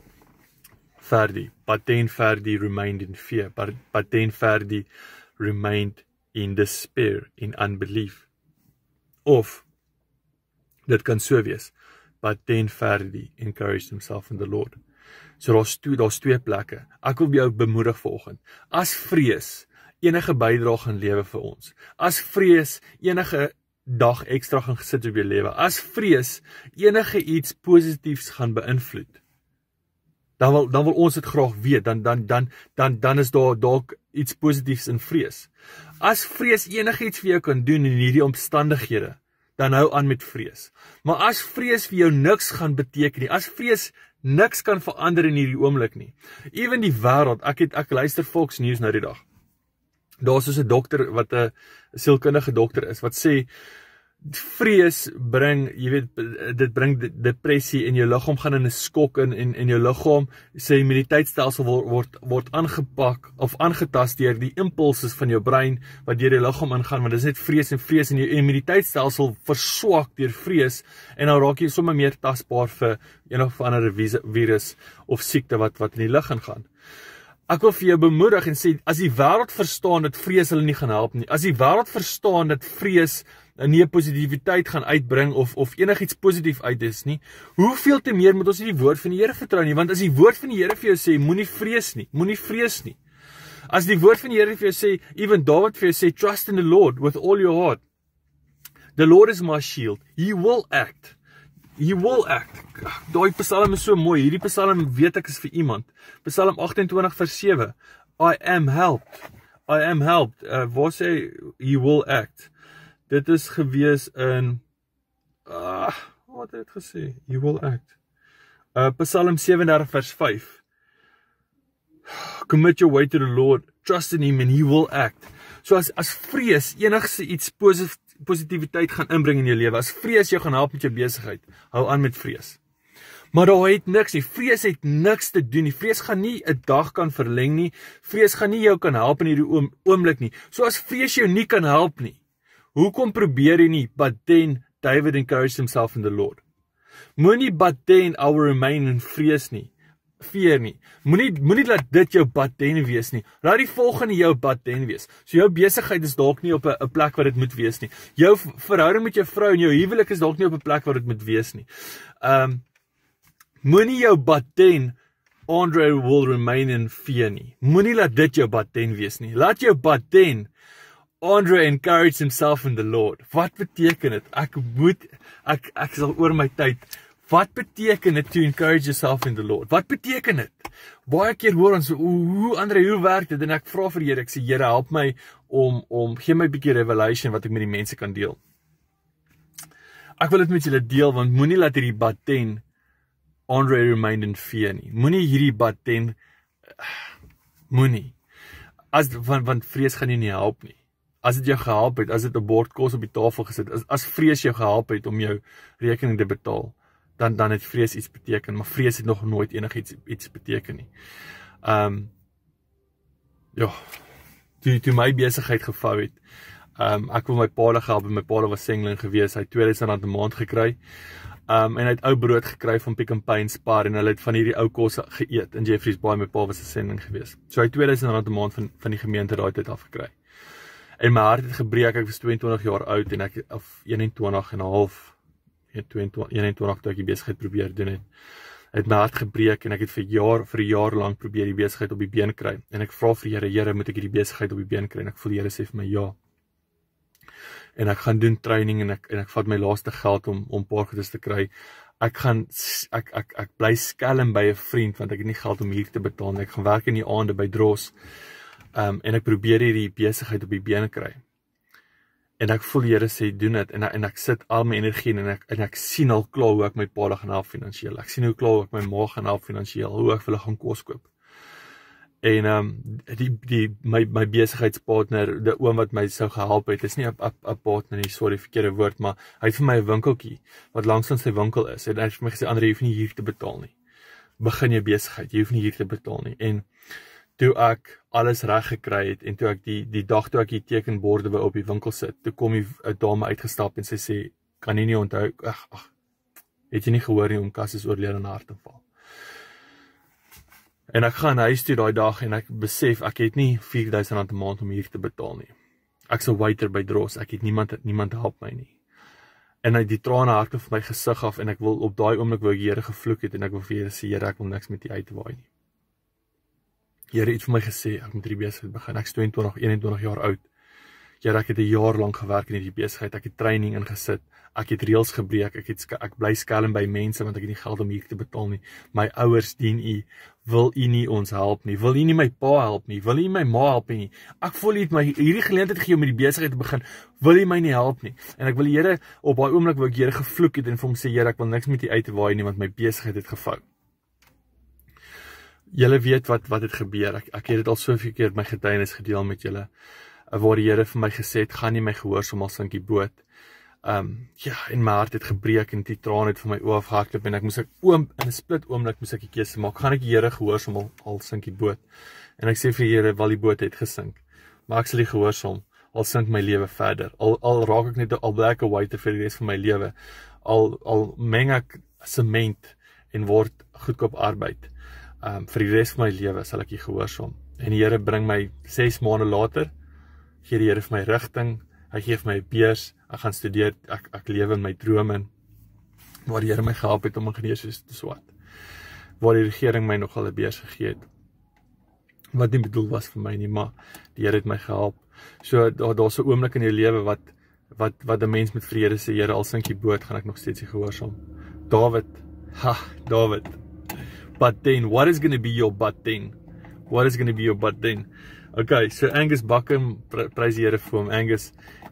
Ferdi, but then Ferdi remained in fear, but then Ferdi remained in despair, in unbelief. Of dit kan so wees, but then Ferdi encouraged himself in the Lord. So daar's twee plekke. Ek wil jou bemoedig vanoggend. As vrees enige bydrae gaan lewe vir ons, as vrees enige dag ekstra gaan gesit op jou lewe, as vrees enige iets positiefs gaan beïnvloed, dan wil ons dit graag weet, dan is daar dalk iets positiefs in vrees. As vrees enigiets vir jou kan doen in hierdie omstandighede, dan hou aan met vrees. Maar as vrees vir jou niks gaan beteken nie, as vrees niks kan verander in hierdie oomblik nie, ewen die wêreld, ek luister Fox News nou die dag, daar is soos 'n dokter wat 'n sielkundige dokter is, wat sê, vrees bring, jy weet, dit bring depressie en jou liggaam gaan in 'n skok en jou liggaam, sy immuniteitstelsel word aangepak of aangetast deur die impulses van jou brein wat deur jou liggaam ingaan, want dit is net vrees en jou immuniteitstelsel verswak deur vrees en dan raak jy sommer meer tasbaar vir een of ander virus of siekte wat in die lug ingaan. Ek wil vir jou bemoedig en sê, as die wêreld verstaan dat vrees hulle nie gaan help nie, as die wêreld verstaan dat vrees nie 'n positiwiteit gaan uitbring of enigiets positief uit is nie, hoeveel te meer moet ons nie die woord van die Here vertrou nie, want as die woord van die Here vir jou sê, moenie vrees nie. As die woord van die Here vir jou sê, even David vir jou sê, trust in the Lord with all your heart. The Lord is my shield. He will act. Daai Psalm is so mooi. Hierdie Psalm weet ek is vir iemand. Psalm 28 vers 7. I am helped. Waar sê he will act? Dit is gewees in wat het dit gesê? He will act. Psalm 37 vers 5. Commit your way to the Lord, trust in him and he will act. So as vrees enigste iets positiwiteit gaan inbring in jou lewe, as vrees jou gaan help met jou besigheid, hou aan met vrees. Maar daar het niks nie, vrees het niks te doen nie, vrees gaan nie 'n dag kan verleng nie, vrees gaan nie jou kan help in hierdie oomblik nie. So as vrees jou nie kan help nie, hoekom probeer jy nie? But then David encouraged himself in the Lord. Moenie but then I will remain in vrees nie, fear nie. Moenie laat dit jou but then wees nie. Laat die volgende jou but then wees. So jou besigheid is dalk nie op 'n plek waar dit moet wees nie. Jou verhouding met jou vrou en jou huwelik is dalk nie op 'n plek waar dit moet wees nie. Moenie jou but then Andre will remain in fear nie. Moenie laat dit jou but then wees nie. Laat jou but then Andre encouraged himself in the Lord. Wat beteken dit? Ek sal oor my tyd. Wat beteken dit to encourage yourself in the Lord? Wat beteken dit? Baie keer hoor ons, Andre, hoe werk dit? En ek vra vir die Here, ek sê, Here, help my om gee my 'n bietjie revelation wat ek met die mense kan deel. Ek wil dit met julle deel, want moenie laat hierdie but then Andre remained in fear nie. Moenie hierdie but then, moenie. Want vrees gaan nie help nie. As dit jou gehelp het, as dit 'n bord kos op die tafel gesit, as vrees jou gehelp het om jou rekening te betaal, dan het vrees iets beteken, maar vrees het nog nooit iets beteken nie. Toe my besigheid gevou het, ek wil my pa gehelp, en my pa was sengling gewees, hy het R2000 'n maand gekry, en hy het ou brood gekry van Pick n Pay en Spar, en hulle het van hierdie ou kos geëet, in Jeffreys Bay, my pa was 'n sengling gewees. So hy het R2000 'n maand van die gemeente daai tyd afgekry. En my hart het gebreek, ek was 22 jaar oud, en ek, of 21 en 'n half, 21 toe ek die besigheid probeer doen het my hart gebreek, en ek het vir 'n jaar lank probeer die besigheid op die been kry, en ek vra vir die Here, moet ek hierdie besigheid op die been kry, en ek voel die Here sê vir my, ja, en ek gaan doen training, en ek vat my laaste geld om paar goedes te kry, ek bly skelm by 'n vriend, want ek het nie geld om hier te betaal, en ek gaan werk in die aande by Dros, en ek probeer hierdie besigheid op die been kry, En ek voel die Here sê, doen dit, en ek sit al my energie in, en ek sien al klaar hoe ek my pa gaan help finansiëel. Ek sien hoe klaar hoe ek my ma gaan help finansiëel, hoe ek vir hulle gaan kos koop. En my besigheidspartner, die oom wat my sou gehelp het, is nie 'n partner nie, sorry, verkeerde woord, maar hy het vir my 'n winkeltjie, wat langs aan sy winkel is, en hy het vir my gesê, Andre, jy hoef nie hier te betaal nie. Begin jou besigheid, jy hoef nie hier te betaal nie. En toe ek alles reg gekry het, en toe ek die dag toe ek die tekenborde op die winkel sit, toe kom 'n dame uitgestap en sy sê, kan jy nie onthou, het jy nie gehoor nie, oom Kas is oorlede aan 'n hartaanval. En ek gaan huis toe daai dag en ek besef, ek het nie R4,000 'n maand om hier te betaal nie. Ek's 'n waiter by Dross, ek het niemand help my nie. En hy die trane hardloop vir my gesig af, en ek wil op daai oomblik wou ek die Here gevloek het, en ek wil vir Here sê, Here, ek wil niks met U uitwaai nie. Here het vir my gesê, ek moet hierdie besigheid begin, ek's 21 jaar oud. Here, ek het 'n jaar lank gewerk in hierdie besigheid, ek het training ingesit, ek het reëls gebreek, ek bly skelm by mense, want ek het nie geld om hier te betaal nie. My ouers dien U, wil U nie ons help nie, wil U nie my pa help nie, wil U my ma help nie, ek voel U het my hierdie geleentheid gegee om met die besigheid te begin, wil U my nie help nie, en ek wil die Here, op daai oomblik wou ek Here gevloek het, en vir hom sê, Here, ek wil niks met U uitwaai nie, want my besigheid het gevou. Julle weet wat het gebeur, ek het dit al soveel keer my getuienis gedeel met julle, waar die Here vir my gesê het, gaan nie my gehoorsaam al sink die boot. En my hart het gebreek, en die traan het vir my oë afgehardloop, en ek moes in 'n split oomblik moes ek die keuse maak, gaan ek die Here gehoorsaam al sink die boot. En ek sê vir die Here, wel die boot het gesink, maar ek sal die gehoorsaam, al sink my lewe verder, al raak ek net al bly ek 'n waiter vir die res van my lewe, al meng ek sement en word goedkoop arbeid, vir die res van my lewe sal ek die gehoorsaam. En die Here bring my 6 maande later, gee die Here vir my rigting, hy gee vir my 'n beurs, ek gaan studeer, ek lewe in my drome, waar die Here my gehelp het om in geneeswese te swat, waar die regering my nogal 'n beurs gegee het, wat nie bedoel was vir my nie, maar die Here het my gehelp. So daar's 'n oomblik in jou lewe wat 'n mens met vrede sê, Here, al sink die boot, gaan ek nog steeds die gehoorsaam. David, but then, what is going to be your but then? What is going to be your but then? Okay, so Angus Buckham, prys die Here vir hom. Angus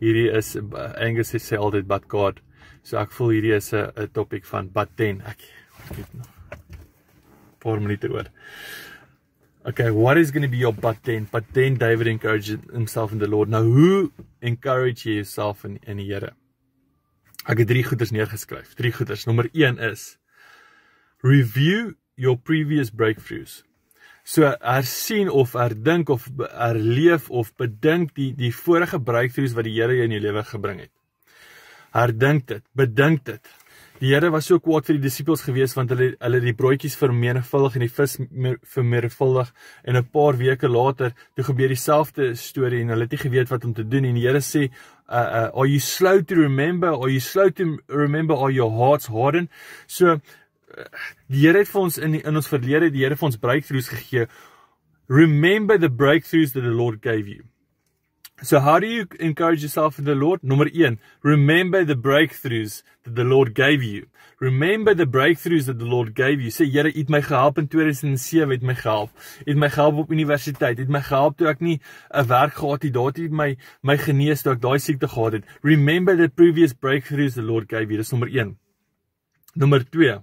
sê altyd but God. So ek voel hierdie is 'n topic van but then. Ek het nog 'n paar minute oor. Okay, what is going to be your but then? But then David encouraged himself in the Lord. Now, who encourage yourself in die Here? Ek het 3 goeders neergeskryf. 3 goeders. Nommer 1 is, review your previous breakthroughs. So hersien of herdink of herleef of bedink die vorige breakthroughs wat die Here jou in jou lewe gebring het. Herdink dit, bedink dit. Die Here was so kwaad vir die disippels gewees, want hulle die broodjies vermenigvuldig en die vis vermenigvuldig, en 'n paar weke later, toe gebeur dieselfde storie, en hulle het nie geweet wat om te doen, en die Here sê, are you slow to remember, are your hearts hardened? So, die Here het vir ons in ons verlede, die Here vir ons breakthroughs gegee. Remember the breakthroughs that the Lord gave you. So how do you encourage yourself in the Lord? Nommer 1, remember the breakthroughs that the Lord gave you. Remember the breakthroughs that the Lord gave you. Sê, Here, U het my gehelp in 2007, het my gehelp. U het my gehelp op universiteit, het my gehelp toe ek nie 'n werk gehad het, daar het U my genees toe ek daai siekte gehad het. Remember the previous breakthroughs the Lord gave you. Dis nommer 1. Nommer 2,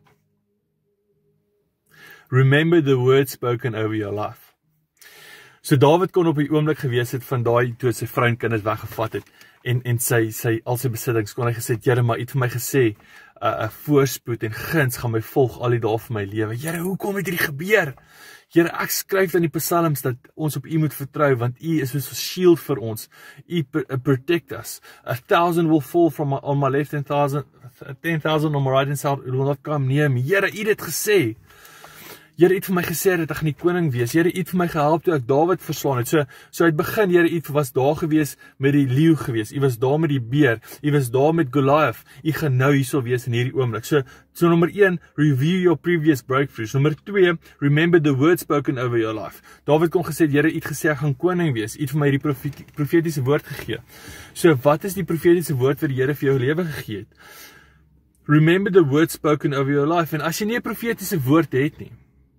remember the words spoken over your life. So David kon op die oomblik gewees het van daai toe sy vrou en kinders weggevat het en sy al sy besittings, kon hy gesê, Here, maar U het vir my gesê, 'n voorspoed en guns gaan my volg al die dae van my lewe. Here, hoekom het hierdie gebeur? Here, ek skryf in die psalms dat ons op U moet vertrou, want U is soos 'n shield vir ons. U protect us. 1,000 will fall on my left and 10,000 on my right and side will not come near me. Here, U het dit gesê. Here, U het vir my gesê dat ek gaan die koning wees. Here, U het vir my gehelp toe ek Dawid verslaan het. So uit begin, Here, U was daar gewees met die leeu gewees. U was daar met die beer. U was daar met Goliath. U gaan nou hierso wees in hierdie oomblik. So nommer 1, review your previous breakthroughs. Nommer 2, remember the words spoken over your life. Dawid kon gesê, Here, U het gesê ek gaan koning wees. U het vir my hierdie profetiese woord gegee. So wat is die profetiese woord wat die Here vir jou lewe gegee het? Remember the words spoken over your life. En as jy nie 'n profetiese woord het nie,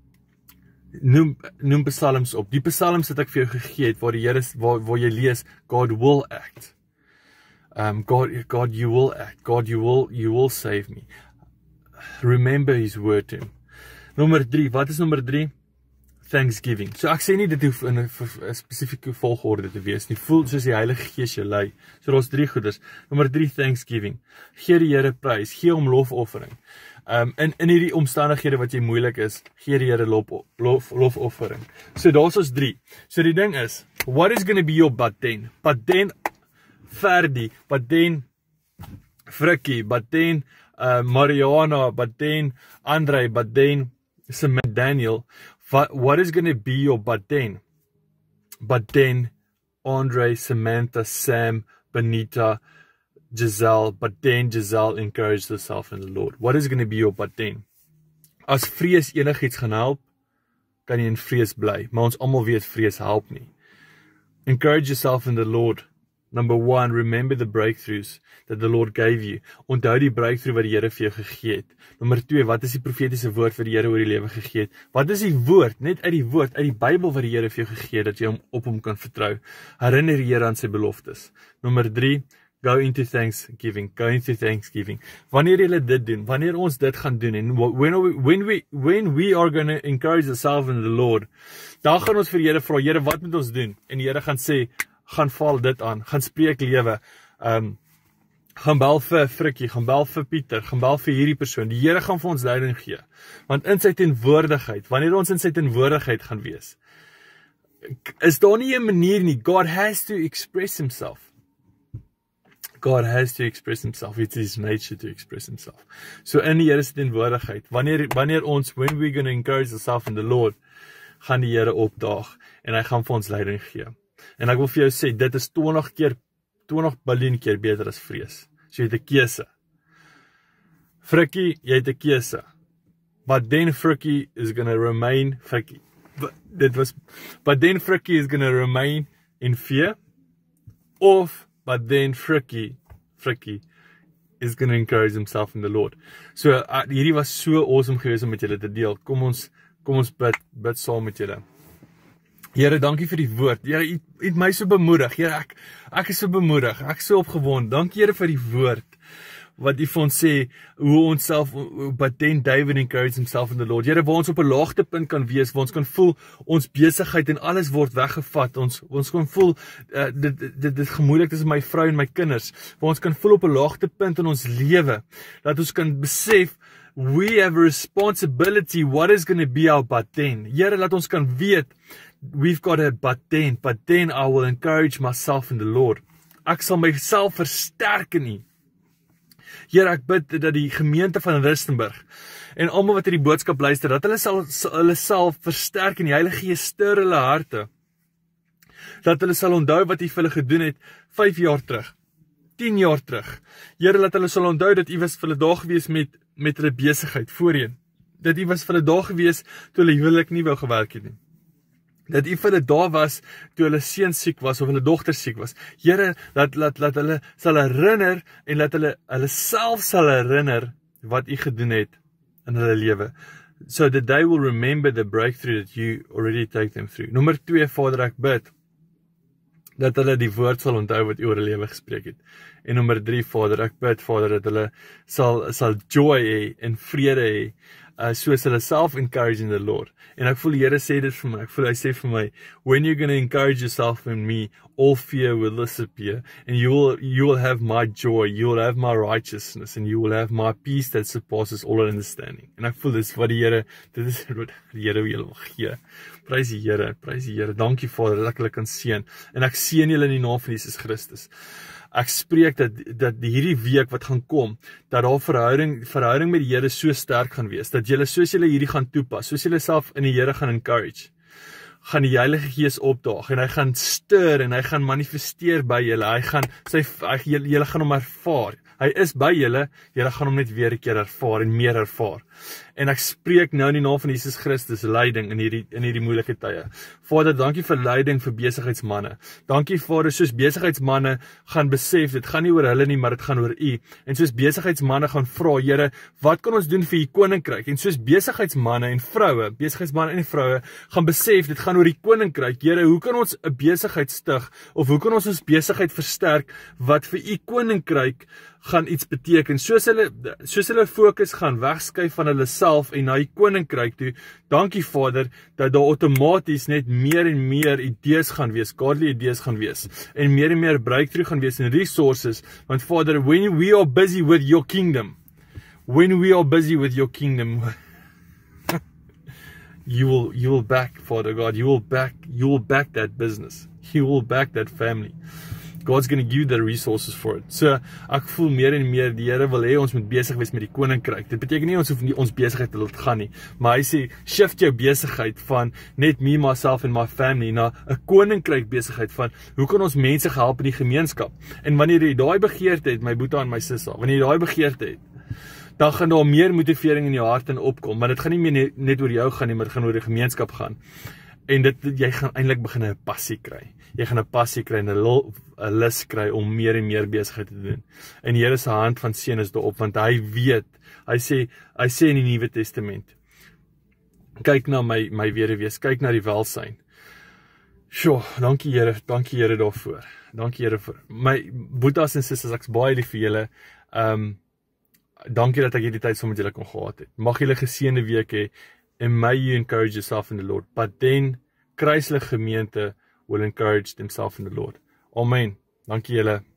noem psalms op. Die psalms wat ek vir jou gegee het, waar die Here, waar jy lees, God will act. God, you will act. God, you will save me. Remember his word to him. Nommer 3, wat is nommer 3? Thanksgiving. So ek sê nie dit hoef in 'n spesifieke volgorde te wees nie. Voel soos die Heilige Gees jou lei. So daar's 3 goeders. Nommer 3, Thanksgiving. Gee die Here prys, gee hom lofoffering. In hierdie omstandighede wat jy moeilik is, gee die Here lofoffering. So daar's ons 3. So die ding is, what is going to be your Baden? Baden Ferdi, Baden Frikkie, Baden Mariana, Baden Andre, Baden Daniel. What is going to be your Baden? Baden, Andre, Samantha, Sam, Benita, Giselle, Giselle encouraged herself in the Lord. What is going to be your Baden? As vrees enigiets gaan help, kan jy in vrees bly. Maar ons almal weet vrees help nie. Encourage yourself in the Lord. Number 1, remember the breakthroughs that the Lord gave you. Onthou die breakthrough wat die Here vir jou gegee het. Nommer 2, wat is die profetiese woord wat die Here oor die lewe gegee het? Wat is die woord, net uit die woord, uit die Bybel wat die Here vir jou gegee het, dat jy op hom kan vertrou? Herinner die Here aan sy beloftes. Nommer 3, go into Thanksgiving. Go into Thanksgiving. Wanneer jy dit doen, wanneer ons dit gaan doen, en when we are going to encourage ourselves in the Lord, dan gaan ons vir die Here vra, Here, wat moet ons doen? En die Here gaan sê, gaan val dit aan, gaan spreek lewe, gaan bel vir Frikkie, gaan bel vir Pieter, gaan bel vir hierdie persoon, die Here gaan vir ons leiding gee, want in sy teenwoordigheid, wanneer ons in sy teenwoordigheid gaan wees, is daar nie 'n manier nie, God has to express himself. God has to express himself. It's his nature to express himself. So in die Here se teenwoordigheid, wanneer ons, when we're going to encourage ourselves in the Lord, gaan die Here opdaag, en hy gaan vir ons leiding gee. En ek wil vir jou sê, dit is 20 biljoen keer beter as vrees. So jy het 'n keuse. Frikkie, jy het 'n keuse. But then Frikkie is going to remain Frikkie. But then Frikkie is going to remain in fear. But then Frikkie is going to encourage himself in the Lord. So hierdie was so awesome geweest om met julle te deel. Kom ons bid saam met julle. Here, dankie vir die woord. Here, u het my so bemoedig. Here, ek is so bemoedig. Ek is so opgewonde. Dankie Here vir die woord wat u vir ons sê hoe ons self, but then David encouraged himself in the Lord. Here, waar ons op 'n laagtepunt kan wees, waar ons kan voel ons besigheid en alles word weggevat. Ons kan voel dit gemoeilik tussen my vrou en my kinders. Waar ons kan voel op 'n laagtepunt in ons lewe, dat ons kan besef we have a responsibility. What is going to be our but then? Here, laat ons kan weet we've got a but then I will encourage myself in the Lord. Ek sal myself versterk in U. Here, ek bid dat die gemeente van Rustenburg en almal wat hierdie boodskap luister, dat hulle sal versterk in die Heilige Gees stir hulle harte. Dat hulle sal onthou wat U vir hulle gedoen het 5 jaar terug, 10 jaar terug. Here, dat hulle sal onthou dat U was vir hulle daar gewees met hulle besigheid voorheen. Dat U was vir hulle daar gewees toe hulle huwelik nie wou gewerk het nie. Dat U vir hulle daar was toe hulle seun siek was of hulle dogter siek was. Here, laat hulle sal herinner en laat hulle self sal herinner wat U gedoen het in hulle lewe. So that they will remember the breakthrough that you already take them through. Nommer 2, Vader, ek bid dat hulle die woord sal onthou wat U oor hulle lewe gespreek het. En nommer 3, Vader, ek bid, Vader, dat hulle sal joy hê en vrede hê, soos hulle self-encourage in the Lord. En ek voel die Here sê dit vir my, ek voel hy sê vir my, when you're going to encourage yourself in me, all fear will disappear, and you will have my joy, you will have my righteousness, and you will have my peace that surpasses all understanding. En ek voel dit is wat die Here wil gee. Prys die Here, dankie Vader, dat ek hulle kan seën, en ek seën julle in die naam van Jesus Christus. Ek spreek dat hierdie week wat gaan kom, dat daar verhouding met die Here so sterk gaan wees, dat julle soos julle hierdie gaan toepas, soos julle self in die Here gaan encourage, gaan die Heilige Gees opdaag, en hy gaan stir, en hy gaan manifesteer by julle, julle gaan hom ervaar, hy is by julle gaan hom net weer 'n keer ervaar, en meer ervaar. En ek spreek nou in die naam van Jesus Christus leiding in hierdie moeilike tye. Vader, dankie vir leiding vir besigheidsmanne. Dankie Vader, soos besigheidsmanne gaan besef, dit gaan nie oor hulle nie, maar dit gaan oor U. En soos besigheidsmanne gaan vra, Here, wat kan ons doen vir U koninkryk? En soos besigheidsmanne en vroue gaan besef, dit gaan gaan oor die koninkryk. Here, hoe kan ons 'n besigheid stig of hoe kan ons besigheid versterk wat vir u koninkryk gaan iets beteken? Soos hulle fokus gaan wegskuif van hulle self en na die koninkryk toe. Dankie Vader dat daar outomaties net meer en meer idees gaan wees, godly idees gaan wees en meer breakthrough gaan wees in resources, want Vader, when we are busy with your kingdom, you will back, Father God, you will back that business, you will back that family. God's going to give you the resources for it. So, ek voel meer en meer, die Here wil hê ons moet besig wees met die koninkryk. Dit beteken nie ons hoef nie ons besigheid te laat gaan nie, maar hy sê, shift jou besigheid van net me, myself en my family na 'n koninkryk besigheid van, hoe kan ons mense help in die gemeenskap? En wanneer jy daai begeerte het, my boetie en my sussie, wanneer jy daai begeerte het, dan gaan daar meer motivering in jou hart in opkom, maar dit gaan nie meer net oor jou gaan nie, maar dit gaan oor die gemeenskap gaan. En jy gaan eintlik begin 'n passie kry. Jy gaan 'n passie kry en 'n lus kry om meer en meer besigheid te doen. En die Here se hand van seën is daarop, want hy weet, hy sê in die Nuwe Testament, kyk na my wederwees, kyk na die welsyn. Sjoe, dankie Here daarvoor. Dankie Here vir my boetas en susters, ek's baie lief vir julle. Dankie dat ek hierdie tyd saam met julle kon gehad het. Mag julle geseënde week hê. And may you encourage yourself in the Lord. But then, Christelike gemeente will encourage themselves in the Lord. Amen. Dankie julle.